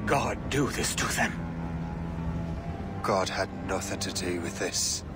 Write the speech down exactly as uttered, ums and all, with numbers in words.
God do this to them? God had nothing to do with this.